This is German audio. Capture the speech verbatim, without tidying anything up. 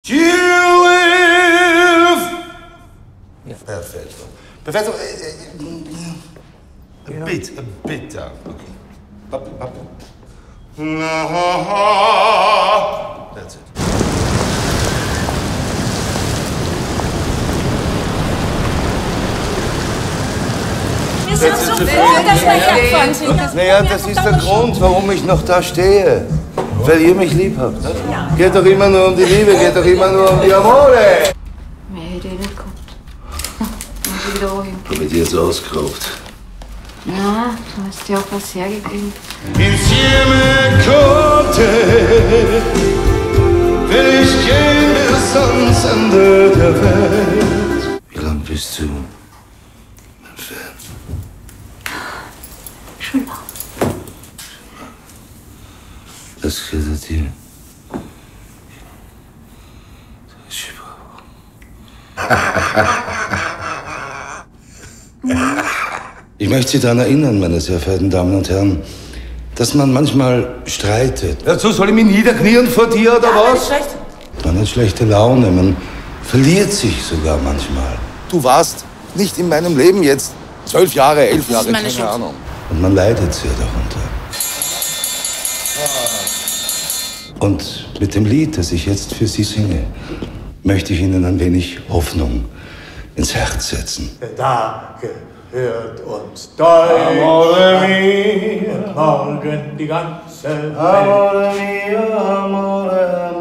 You live. Ja. Perfetto. Perfetto. A bit, a bit down. Okay. Up, up. That's it. Wir sind so froh, dass wir hergefahren sind. Naja, das ist der Grund, warum ich noch da stehe. Weil ihr mich lieb habt. Ja. Geht doch immer nur um die Liebe, geht doch immer nur um die Amore. Mehr hätte ich nicht gehabt. Muss ich wieder anheben. Hab ich dir jetzt ausgeraubt? Nein, du hast dir auch was hergegeben. Insieme konnte, will ich gehen bis ans Ende der Welt. Wie lang bist du mein Fan? Schon lang. Das geht dir. Ich möchte Sie daran erinnern, meine sehr verehrten Damen und Herren, dass man manchmal streitet. Dazu soll ich mich niederknien vor dir, oder ja, was? Schlecht. Man hat schlechte Laune, man verliert sich sogar manchmal. Du warst nicht in meinem Leben jetzt zwölf Jahre, elf Jahre, keine Schuld. Ahnung. Und man leidet sehr darunter. Und mit dem Lied, das ich jetzt für Sie singe, möchte ich Ihnen ein wenig Hoffnung ins Herz setzen. Da gehört uns Deutschland und morgen die ganze Welt. Amore mio, amore